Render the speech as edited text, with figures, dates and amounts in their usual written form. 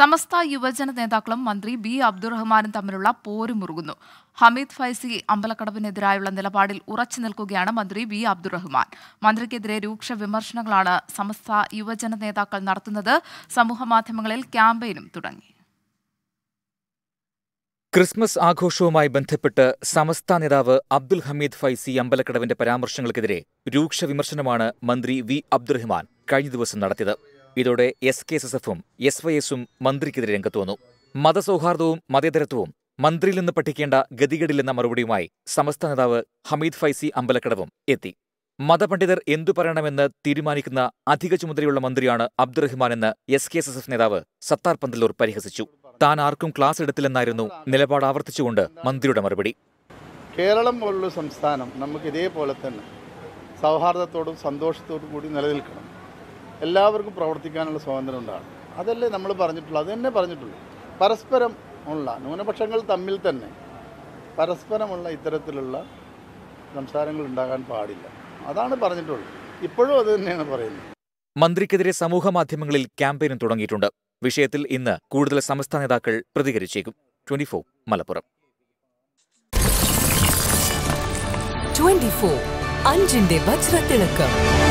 സമസ്ത യുവജന നേതാക്കളും മന്ത്രി ബി അബ്ദുറഹ്മാനും തമ്മിലുള്ള പോരുമുറുകുന്നു. ഹമീദ് ഫൈസി അമ്പലക്കടവിനെതിരായുള്ള നിലപാടിൽ ഉറച്ചു നിൽക്കുകയാണ് മന്ത്രി ബി അബ്ദുറഹ്മാൻ. മന്ത്രിക്കെതിരെ രൂക്ഷ വിമർശനങ്ങളാണ് സമസ്ത യുവജന നേതാക്കൾ നടത്തുന്നത്. സമൂഹമാധ്യമങ്ങളിൽ ക്യാമ്പയിനും തുടങ്ങി. ക്രിസ്മസ് ആഘോഷവുമായി ബന്ധപ്പെട്ട് സമസ്ത നേതാവ് അബ്ദുൽ ഹമീദ് ഫൈസി അമ്പലക്കടവിന്റെ പരാമർശങ്ങൾക്കെതിരെ രൂക്ഷ വിമർശനമാണ് മന്ത്രി വി അബ്ദുറഹ്മാൻ കഴിഞ്ഞ ദിവസം നടത്തിയത്. ഇതോടെ SKSSF-ഉം SYS-ഉം മന്ത്രിക്കെതിരെ രംഗത്ത് വന്നു. മതസൗഹാർദ്ദവും മതേതരത്വവും മന്ത്രിയിൽ നിന്ന് പഠിക്കേണ്ട ഗതികേടില്ലെന്ന മറുപടിയുമായി സമസ്ത നേതാവ് ഹമീദ് ഫൈസി അമ്പലക്കടവും എത്തി. മതപണ്ഡിതർ എന്തു പറയണമെന്ന് തീരുമാനിക്കുന്ന അധിക ചുമതലയുള്ള മന്ത്രിയാണ് അബ്ദുറഹ്മാനെന്ന് SKSSF നേതാവ് സത്താർ പന്തല്ലൂർ പരിഹസിച്ചു. താൻ ആർക്കും ക്ലാസ് എടുത്തില്ലെന്നായിരുന്നു നിലപാട് ആവർത്തിച്ചുകൊണ്ട് മന്ത്രിയുടെ മറുപടി. കേരളം പോലുള്ള സംസ്ഥാനം നമുക്ക് ഇതേപോലെ തന്നെ സൗഹാർദ്ദത്തോടും സന്തോഷത്തോടും കൂടി നിലനിൽക്കണം. എല്ലാവർക്കും പ്രവർത്തിക്കാനുള്ള സ്വാതന്ത്ര്യം ഉണ്ടാകും. അതല്ലേ നമ്മൾ പറഞ്ഞിട്ടുള്ളൂ, അത് തന്നെ പറഞ്ഞിട്ടുള്ളൂ. പരസ്പരം ഉള്ള ന്യൂനപക്ഷങ്ങൾ തമ്മിൽ തന്നെ പരസ്പരമുള്ള ഇത്തരത്തിലുള്ള സംസാരങ്ങൾ ഉണ്ടാകാൻ പാടില്ല. അതാണ് പറഞ്ഞിട്ടുള്ളത്. ഇപ്പോഴും അത് തന്നെയാണ് പറയുന്നത്. മന്ത്രിക്കെതിരെ സമൂഹമാധ്യമങ്ങളിൽ ക്യാമ്പയിനും തുടങ്ങിയിട്ടുണ്ട്. വിഷയത്തിൽ ഇന്ന് കൂടുതൽ സമസ്ത നേതാക്കൾ പ്രതികരിച്ചേക്കും. 24 മലപ്പുറം. 24 അഞ്ചിന്റെ വജ്രത്തിളക്കം.